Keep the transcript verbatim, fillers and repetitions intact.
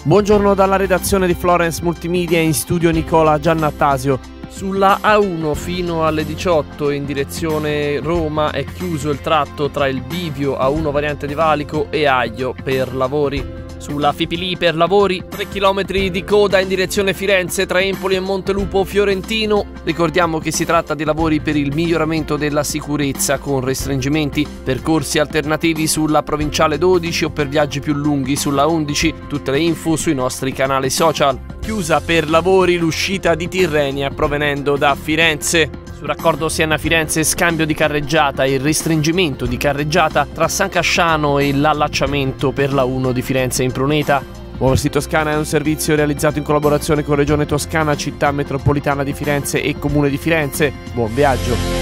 Buongiorno dalla redazione di Florence Multimedia, in studio Nicola Giannattasio. Sulla A uno fino alle diciotto in direzione Roma è chiuso il tratto tra il bivio A uno variante di Valico e Aglio per lavori. Sulla Fipili per lavori, tre chilometri di coda in direzione Firenze tra Empoli e Montelupo Fiorentino. Ricordiamo che si tratta di lavori per il miglioramento della sicurezza con restringimenti, percorsi alternativi sulla provinciale dodici o per viaggi più lunghi sulla undici. Tutte le info sui nostri canali social. Chiusa per lavori l'uscita di Tirrenia provenendo da Firenze. Sul raccordo Siena-Firenze scambio di carreggiata e restringimento di carreggiata tra San Casciano e l'allacciamento per la uno di Firenze in Pruneta. Muoversi Toscana è un servizio realizzato in collaborazione con Regione Toscana, Città Metropolitana di Firenze e Comune di Firenze. Buon viaggio!